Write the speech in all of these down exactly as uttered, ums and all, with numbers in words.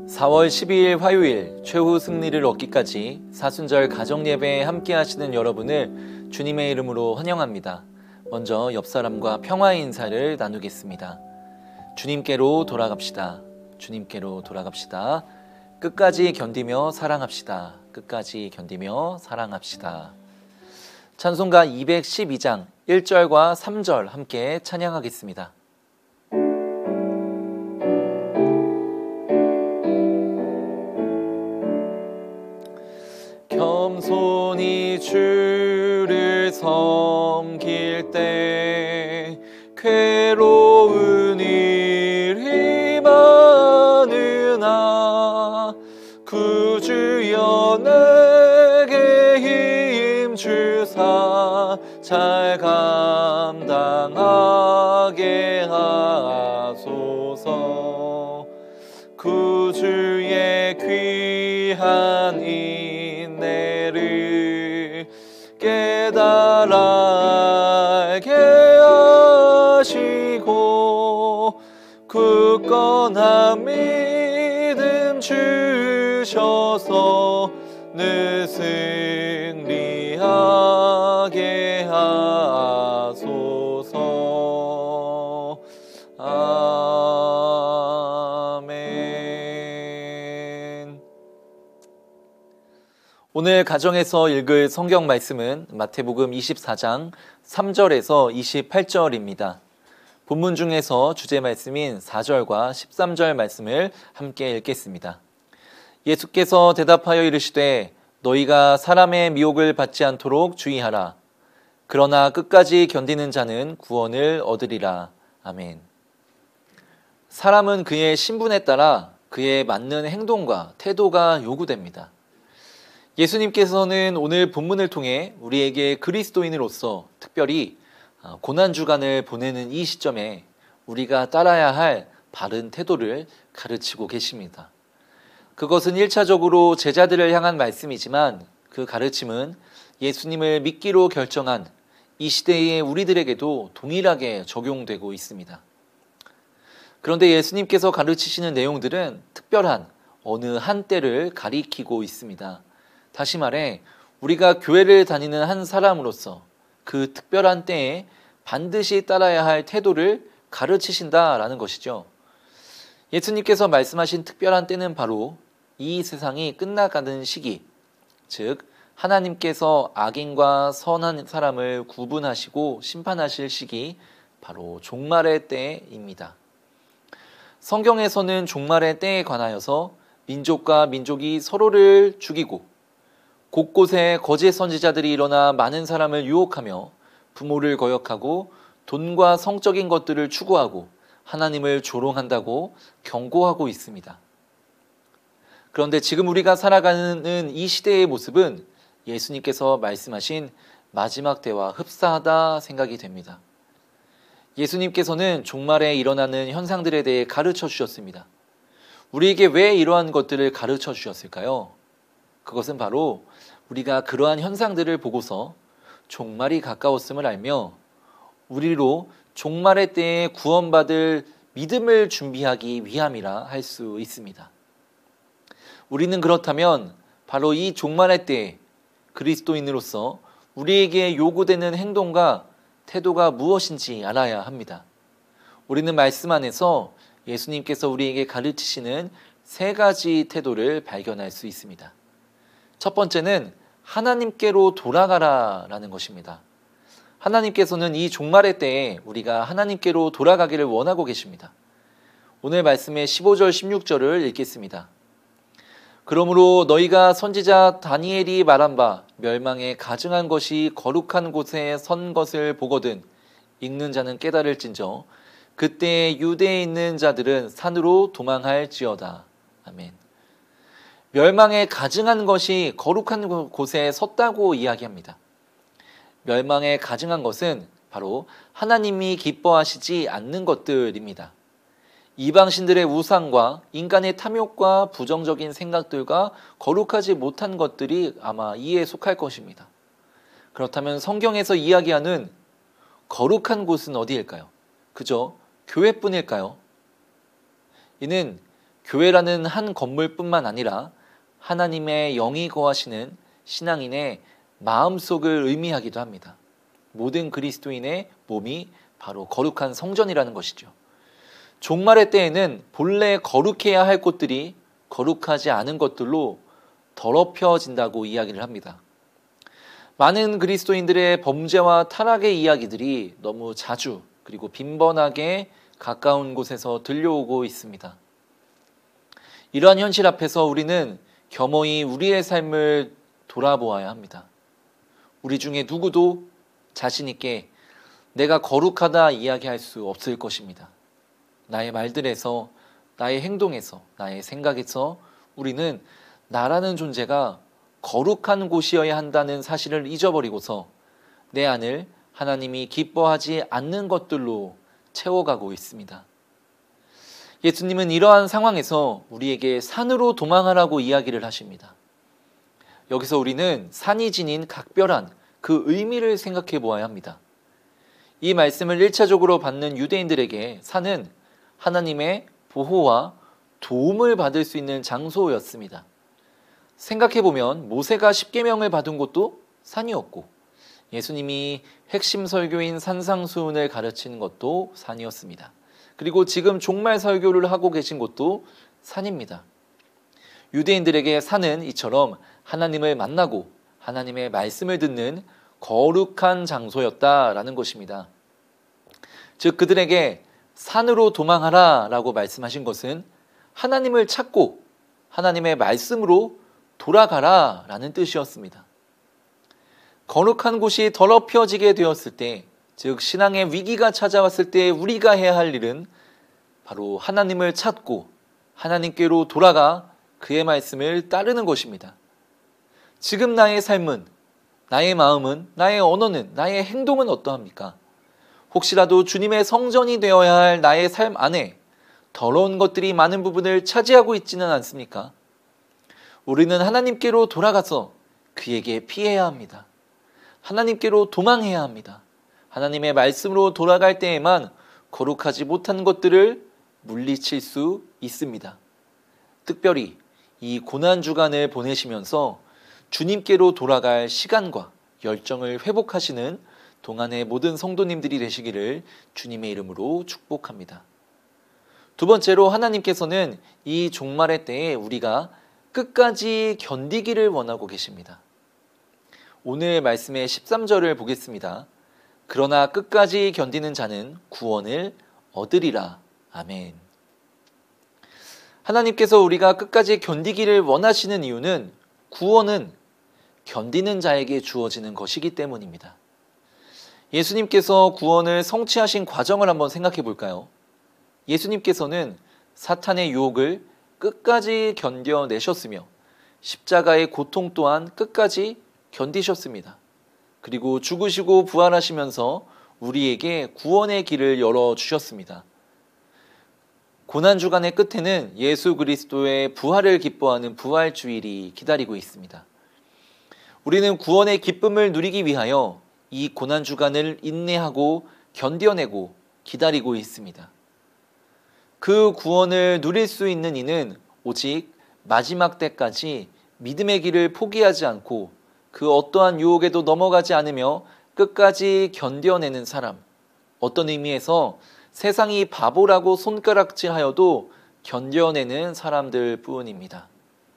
사월 십이일 화요일 최후 승리를 얻기까지 사순절 가정예배에 함께 하시는 여러분을 주님의 이름으로 환영합니다. 먼저 옆 사람과 평화의 인사를 나누겠습니다. 주님께로 돌아갑시다. 주님께로 돌아갑시다. 끝까지 견디며 사랑합시다. 끝까지 견디며 사랑합시다. 찬송가 이백십이장 일절과 삼절 함께 찬양하겠습니다. 겸손히 주를 섬길 때 괴로운 일이 많으나 구주여 내게 힘 주사 잘 감당하게 하소서. 구주의 귀한 인내를 깨달아 알게 하시고 굳건한 믿음 주셔서 늘 승리하게 하소서. 아멘. 오늘 가정에서 읽을 성경 말씀은 마태복음 이십사장 삼절에서 이십팔절입니다. 본문 중에서 주제 말씀인 사절과 십삼절 말씀을 함께 읽겠습니다. 예수께서 대답하여 이르시되 너희가 사람의 미혹을 받지 않도록 주의하라. 그러나 끝까지 견디는 자는 구원을 얻으리라. 아멘. 사람은 그의 신분에 따라 그에 맞는 행동과 태도가 요구됩니다. 예수님께서는 오늘 본문을 통해 우리에게 그리스도인으로서 특별히 고난주간을 보내는 이 시점에 우리가 따라야 할 바른 태도를 가르치고 계십니다. 그것은 일차적으로 제자들을 향한 말씀이지만 그 가르침은 예수님을 믿기로 결정한 이 시대의 우리들에게도 동일하게 적용되고 있습니다. 그런데 예수님께서 가르치시는 내용들은 특별한 어느 한 때를 가리키고 있습니다. 다시 말해 우리가 교회를 다니는 한 사람으로서 그 특별한 때에 반드시 따라야 할 태도를 가르치신다라는 것이죠. 예수님께서 말씀하신 특별한 때는 바로 이 세상이 끝나가는 시기, 즉 하나님께서 악인과 선한 사람을 구분하시고 심판하실 시기, 바로 종말의 때입니다. 성경에서는 종말의 때에 관하여서 민족과 민족이 서로를 죽이고 곳곳에 거짓 선지자들이 일어나 많은 사람을 유혹하며 부모를 거역하고 돈과 성적인 것들을 추구하고 하나님을 조롱한다고 경고하고 있습니다. 그런데 지금 우리가 살아가는 이 시대의 모습은 예수님께서 말씀하신 마지막 때와 흡사하다 생각이 됩니다. 예수님께서는 종말에 일어나는 현상들에 대해 가르쳐 주셨습니다. 우리에게 왜 이러한 것들을 가르쳐 주셨을까요? 그것은 바로 우리가 그러한 현상들을 보고서 종말이 가까웠음을 알며 우리로 종말의 때에 구원받을 믿음을 준비하기 위함이라 할 수 있습니다. 우리는 그렇다면 바로 이 종말의 때에 그리스도인으로서 우리에게 요구되는 행동과 태도가 무엇인지 알아야 합니다. 우리는 말씀 안에서 예수님께서 우리에게 가르치시는 세 가지 태도를 발견할 수 있습니다. 첫 번째는 하나님께로 돌아가라 라는 것입니다. 하나님께서는 이 종말의 때에 우리가 하나님께로 돌아가기를 원하고 계십니다. 오늘 말씀의 십오절 십육절을 읽겠습니다. 그러므로 너희가 선지자 다니엘이 말한 바 멸망에 가증한 것이 거룩한 곳에 선 것을 보거든 읽는 자는 깨달을진저 그때 유대에 있는 자들은 산으로 도망할지어다. 아멘. 멸망에 가증한 것이 거룩한 곳에 섰다고 이야기합니다. 멸망에 가증한 것은 바로 하나님이 기뻐하시지 않는 것들입니다. 이방신들의 우상과 인간의 탐욕과 부정적인 생각들과 거룩하지 못한 것들이 아마 이에 속할 것입니다. 그렇다면 성경에서 이야기하는 거룩한 곳은 어디일까요? 그저 교회뿐일까요? 이는 교회라는 한 건물뿐만 아니라 하나님의 영이 거하시는 신앙인의 마음속을 의미하기도 합니다. 모든 그리스도인의 몸이 바로 거룩한 성전이라는 것이죠. 종말의 때에는 본래 거룩해야 할 것들이 거룩하지 않은 것들로 더럽혀진다고 이야기를 합니다. 많은 그리스도인들의 범죄와 타락의 이야기들이 너무 자주 그리고 빈번하게 가까운 곳에서 들려오고 있습니다. 이러한 현실 앞에서 우리는 겸허히 우리의 삶을 돌아보아야 합니다. 우리 중에 누구도 자신 있게 내가 거룩하다 이야기할 수 없을 것입니다. 나의 말들에서, 나의 행동에서, 나의 생각에서 우리는 나라는 존재가 거룩한 곳이어야 한다는 사실을 잊어버리고서 내 안을 하나님이 기뻐하지 않는 것들로 채워가고 있습니다. 예수님은 이러한 상황에서 우리에게 산으로 도망하라고 이야기를 하십니다. 여기서 우리는 산이 지닌 각별한 그 의미를 생각해 보아야 합니다. 이 말씀을 일차적으로 받는 유대인들에게 산은 하나님의 보호와 도움을 받을 수 있는 장소였습니다. 생각해보면 모세가 십계명을 받은 곳도 산이었고 예수님이 핵심 설교인 산상수훈을 가르치는 것도 산이었습니다. 그리고 지금 종말 설교를 하고 계신 곳도 산입니다. 유대인들에게 산은 이처럼 하나님을 만나고 하나님의 말씀을 듣는 거룩한 장소였다라는 것입니다. 즉 그들에게 산으로 도망하라 라고 말씀하신 것은 하나님을 찾고 하나님의 말씀으로 돌아가라 라는 뜻이었습니다. 거룩한 곳이 더럽혀지게 되었을 때, 즉 신앙의 위기가 찾아왔을 때 우리가 해야 할 일은 바로 하나님을 찾고 하나님께로 돌아가 그의 말씀을 따르는 것입니다. 지금 나의 삶은, 나의 마음은, 나의 언어는, 나의 행동은 어떠합니까? 혹시라도 주님의 성전이 되어야 할 나의 삶 안에 더러운 것들이 많은 부분을 차지하고 있지는 않습니까? 우리는 하나님께로 돌아가서 그에게 피해야 합니다. 하나님께로 도망해야 합니다. 하나님의 말씀으로 돌아갈 때에만 거룩하지 못한 것들을 물리칠 수 있습니다. 특별히 이 고난주간을 보내시면서 주님께로 돌아갈 시간과 열정을 회복하시는 동안의 모든 성도님들이 되시기를 주님의 이름으로 축복합니다. 두 번째로 하나님께서는 이 종말의 때에 우리가 끝까지 견디기를 원하고 계십니다. 오늘 말씀의 십삼 절을 보겠습니다. 그러나 끝까지 견디는 자는 구원을 얻으리라. 아멘. 하나님께서 우리가 끝까지 견디기를 원하시는 이유는 구원은 견디는 자에게 주어지는 것이기 때문입니다. 예수님께서 구원을 성취하신 과정을 한번 생각해 볼까요? 예수님께서는 사탄의 유혹을 끝까지 견뎌내셨으며 십자가의 고통 또한 끝까지 견디셨습니다. 그리고 죽으시고 부활하시면서 우리에게 구원의 길을 열어주셨습니다. 고난주간의 끝에는 예수 그리스도의 부활을 기뻐하는 부활주일이 기다리고 있습니다. 우리는 구원의 기쁨을 누리기 위하여 이 고난주간을 인내하고 견뎌내고 기다리고 있습니다. 그 구원을 누릴 수 있는 이는 오직 마지막 때까지 믿음의 길을 포기하지 않고 그 어떠한 유혹에도 넘어가지 않으며 끝까지 견뎌내는 사람, 어떤 의미에서 세상이 바보라고 손가락질하여도 견뎌내는 사람들 뿐입니다.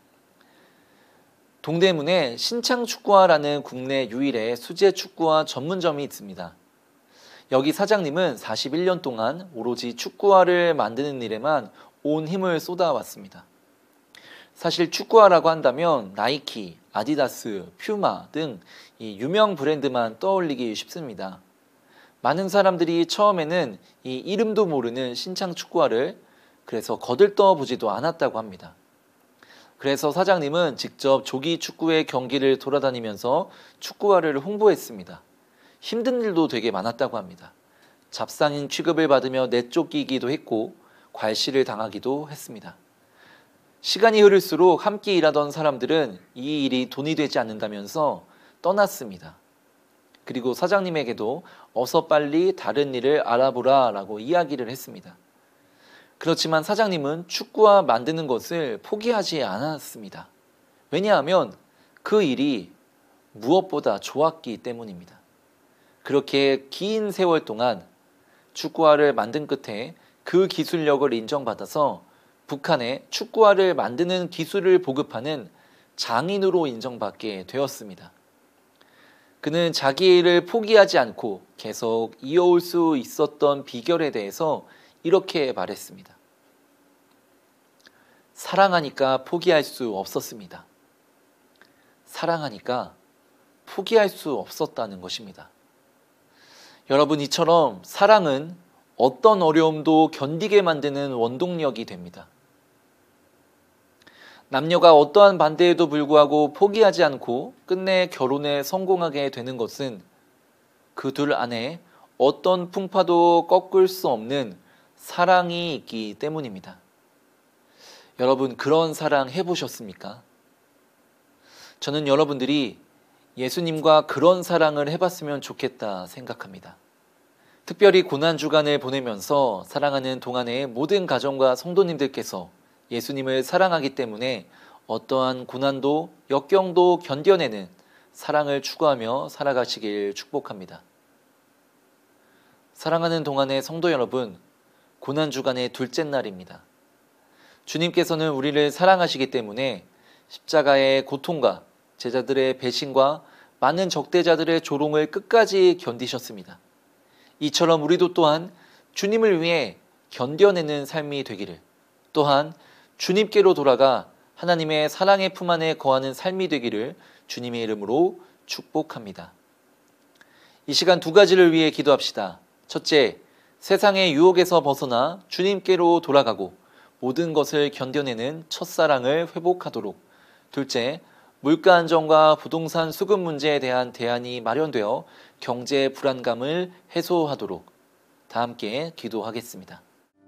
동대문에 신창축구화라는 국내 유일의 수제 축구화 전문점이 있습니다. 여기 사장님은 사십일 년 동안 오로지 축구화를 만드는 일에만 온 힘을 쏟아왔습니다. 사실 축구화라고 한다면 나이키, 아디다스, 퓨마 등 이 유명 브랜드만 떠올리기 쉽습니다. 많은 사람들이 처음에는 이 이름도 모르는 신창 축구화를 그래서 거들떠 보지도 않았다고 합니다. 그래서 사장님은 직접 조기 축구의 경기를 돌아다니면서 축구화를 홍보했습니다. 힘든 일도 되게 많았다고 합니다. 잡상인 취급을 받으며 내쫓기기도 했고 괄시를 당하기도 했습니다. 시간이 흐를수록 함께 일하던 사람들은 이 일이 돈이 되지 않는다면서 떠났습니다. 그리고 사장님에게도 어서 빨리 다른 일을 알아보라 라고 이야기를 했습니다. 그렇지만 사장님은 축구화 만드는 것을 포기하지 않았습니다. 왜냐하면 그 일이 무엇보다 좋았기 때문입니다. 그렇게 긴 세월 동안 축구화를 만든 끝에 그 기술력을 인정받아서 북한에 축구화를 만드는 기술을 보급하는 장인으로 인정받게 되었습니다. 그는 자기 일을 포기하지 않고 계속 이어올 수 있었던 비결에 대해서 이렇게 말했습니다. 사랑하니까 포기할 수 없었습니다. 사랑하니까 포기할 수 없었다는 것입니다. 여러분, 이처럼 사랑은 어떤 어려움도 견디게 만드는 원동력이 됩니다. 남녀가 어떠한 반대에도 불구하고 포기하지 않고 끝내 결혼에 성공하게 되는 것은 그 둘 안에 어떤 풍파도 꺾을 수 없는 사랑이 있기 때문입니다. 여러분, 그런 사랑 해보셨습니까? 저는 여러분들이 예수님과 그런 사랑을 해봤으면 좋겠다 생각합니다. 특별히 고난주간을 보내면서 사랑하는 동안의 모든 가정과 성도님들께서 예수님을 사랑하기 때문에 어떠한 고난도 역경도 견뎌내는 사랑을 추구하며 살아가시길 축복합니다. 사랑하는 동안의 성도 여러분, 고난주간의 둘째 날입니다. 주님께서는 우리를 사랑하시기 때문에 십자가의 고통과 제자들의 배신과 많은 적대자들의 조롱을 끝까지 견디셨습니다. 이처럼 우리도 또한 주님을 위해 견뎌내는 삶이 되기를, 또한 주님께로 돌아가 하나님의 사랑의 품 안에 거하는 삶이 되기를 주님의 이름으로 축복합니다. 이 시간 두 가지를 위해 기도합시다. 첫째, 세상의 유혹에서 벗어나 주님께로 돌아가고 모든 것을 견뎌내는 첫사랑을 회복하도록. 둘째, 물가 안정과 부동산 수급 문제에 대한 대안이 마련되어 경제 불안감을 해소하도록. 다 함께 기도하겠습니다.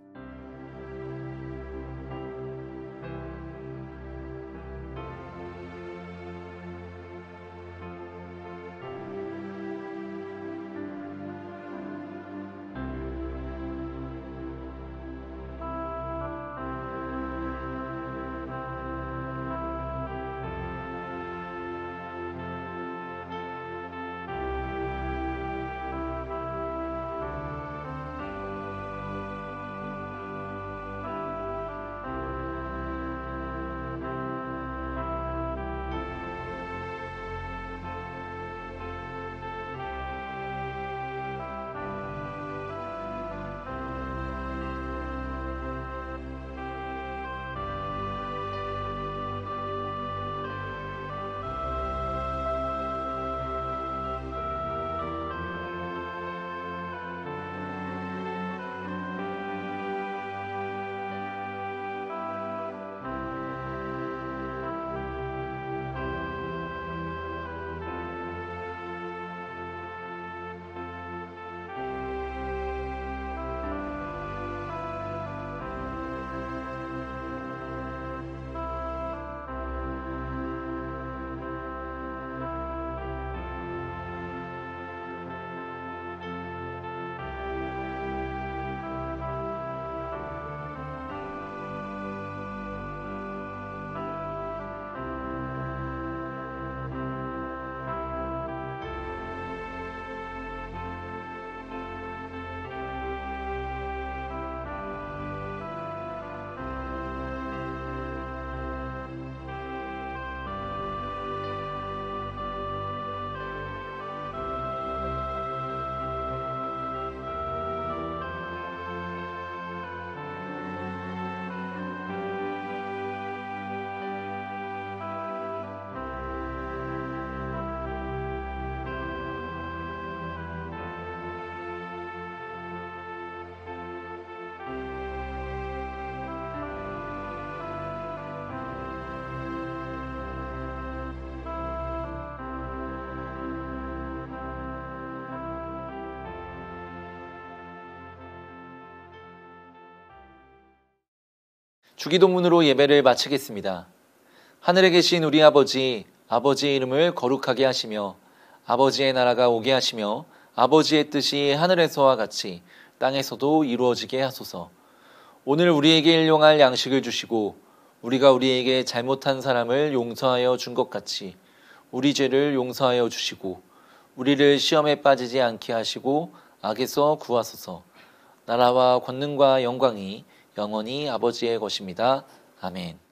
주기도문으로 예배를 마치겠습니다. 하늘에 계신 우리 아버지, 아버지의 이름을 거룩하게 하시며 아버지의 나라가 오게 하시며 아버지의 뜻이 하늘에서와 같이 땅에서도 이루어지게 하소서. 오늘 우리에게 일용할 양식을 주시고 우리가 우리에게 잘못한 사람을 용서하여 준 것 같이 우리 죄를 용서하여 주시고 우리를 시험에 빠지지 않게 하시고 악에서 구하소서. 나라와 권능과 영광이 영원히 아버지의 것입니다. 아멘.